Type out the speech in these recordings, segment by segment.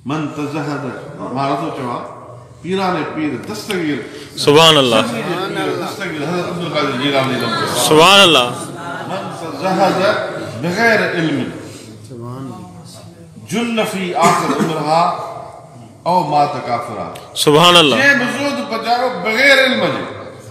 من تزہد مارا تو چوا پیران پیر دستگیر سبحان اللہ دستگیر حضرت عبدالقادر جیلانی سبحان اللہ من تزہد بغیر علم جن فی آخر عمرہا او مات کافرہ سبحان اللہ یہ بزرگ پچارو بغیر علم جی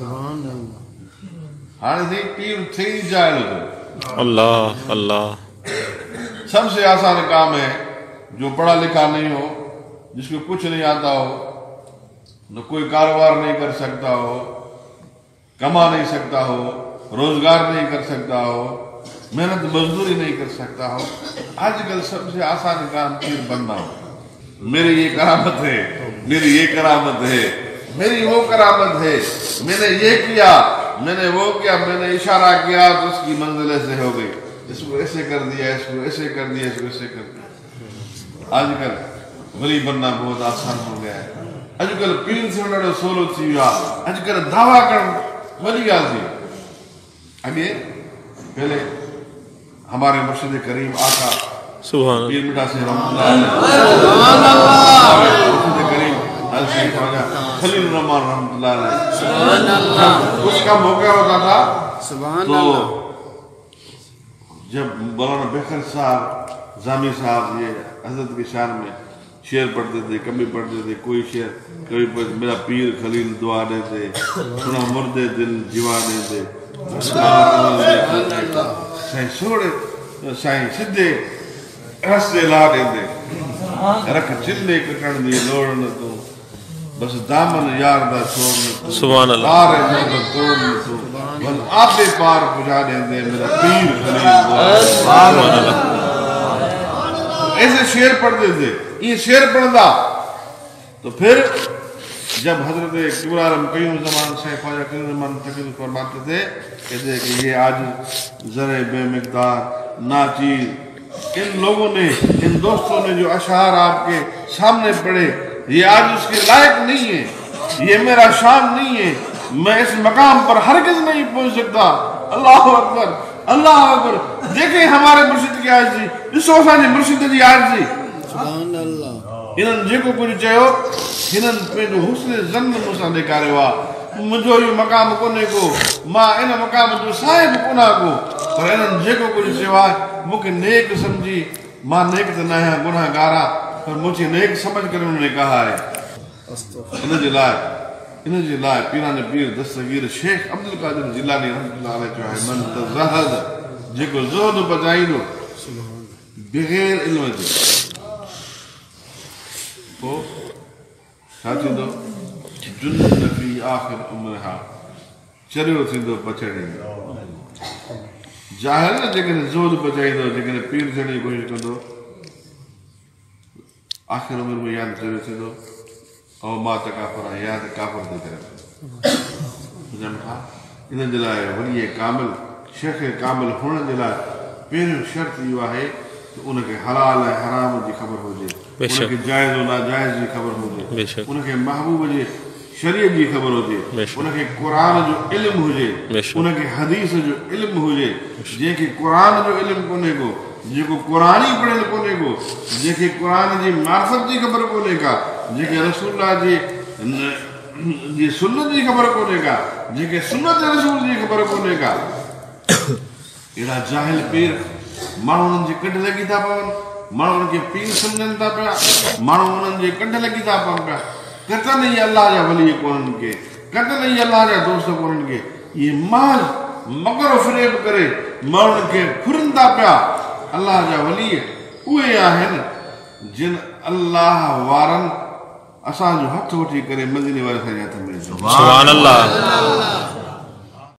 ہاں تھی پیر تھی جائل جو اللہ اللہ سب سے آسان کام ہے جو پڑھا لکھا نہیں ہو جس کو کچھ نہیں آتا ہو نہ کوئی کاروبار نہیں کر سکتا ہو کما نہیں سکتا ہو روزگار نہیں کر سکتا ہو محنت مزدوری نہیں کر سکتا ہو آج کل سب سے آسان کام پیر بننا ہو میری یہ کرامت ہے میری یہ کرامت ہے میری وہ کرامت ہے میں نے یہ کیا میں نے وہ کیا میں نے اشارہ کیا تو اس کی منزل ایسے ہو گئی اس کو ایسے کر دیا اس کو ایسے کر دیا اس کو ایسے کر دیا آج کل ولی بننا بہت آسان ہو گیا ہے آج کل پیر سے ڈاڑھو سولو تھی ویا آج کل دعویٰ کرن ولی آتی آگے پہلے ہمارے مرشد کریم آقا سبحان پیر مٹا سے رحمت اللہ علیہ مرشد کریم حضرت خواجہ خلیل الرحمن رحمت اللہ علیہ اس کا موقع ہوتا تھا تو جب مولانا بکر صاحب زامی صاحب یہ حضرت کی شان میں شعر پڑھتے تھے کمی پڑھتے تھے کوئی شعر کبھی میرا پیر خلیل دعا دیتے سنا مردے دل جیوا دیتے سائیں سوڑے سائیں سدھے رستے لا دیتے رکھ چلے کٹن دی لوڑ نہ تو بس دامن یار دا چھوڑ نہ تو سبحان اللہ پار محبت توڑ نہ تو بل آتے پار پجا دیتے میرا پیر خلیل دعا سبحان اللہ ایسے شعر پڑھتے تھے یہ شعر پڑھتا تو پھر جب حضرت کبر عالم قیوم زمان سے خواجہ خلیل الرحمن تقریر فرماتے تھے کہتے ہیں کہ یہ آج ذرے بے مقدار ناچیز ان لوگوں نے ان دوستوں نے جو اشعار آپ کے سامنے پڑھے یہ آج اس کے لائق نہیں ہے یہ میرا شان نہیں ہے میں اس مقام پر ہرگز نہیں پہنچ سکتا اللہ اکبر اللہ اکبر دیکھیں ہمارے مرشد کی عاجزی اس وقت مرشد کی عاجزی سبحان اللہ انہن جیکو کچھ چاہو انہن پہ جو حسن زن مسا دکھارے ہوا مجھو یہ مقام کونے کو ماں ان مقام جو صاحب کونا کو پر انہن جیکو کچھ چاہو مکہ نیک سمجھی ماں نیک تنہا گناہ گارا پر مجھے نیک سمجھ کر انہوں نے کہا ہے انہوں جی لائے پیران پیر دستگیر شیخ عبدالقادر جیلانی رحمت اللہ علیہ جو ہے من تزہد جیکو زہد بچائی دو بغیر علم جی تو ساتھی دو جن فی آخر عمرہا چریو تھی دو پچھڑے جاہل نہ جگہ زود بچائی دو جگہ پیر جڑی کوشش کر دو آخر عمر میں یاد چریو تھی دو او مات کافرہ یاد کافر دے کرے انہیں جلائے ولی کامل شیخ کامل ہونے جلائے پیر شرط یہ ہے کہ انہیں کے حلال ہے حرام جی خبر ہو جائے انہیں کے جائز و ناجائز جی خبر ہو جائے انہیں کے محبوب جی شریعت جی خبر ہو جائے انہیں کے قرآن جو علم ہو جائے انہیں کے حدیث جو علم ہو جائے جے کہ قرآن جو علم کونے کو جے کو قرآنی پڑھل کونے کو جے کہ قرآن جی معرفت جی خبر کونے کا جے کہ رسول اللہ جی سنت جی خبر کونے کا جے کہ سنت رسول جی خبر کونے کا ایڈا جاہل پیر مانو انہوں جی کٹ لگی تھا پاون مانو انہوں کے پیر سمجھن تھا پیا مانو انہوں جی کٹ لگی تھا پاون پیا کہتا نہیں اللہ جا ولی کونن کے کہتا نہیں اللہ جا دوست کونن کے یہ مال مگر و فریب کرے مانو کے پھرندہ پیا اللہ جا ولی اوے آہن جن اللہ وارن اسان جو ہتھ وٹھی کرے مدینے والے سے جاتا میں سبحان اللہ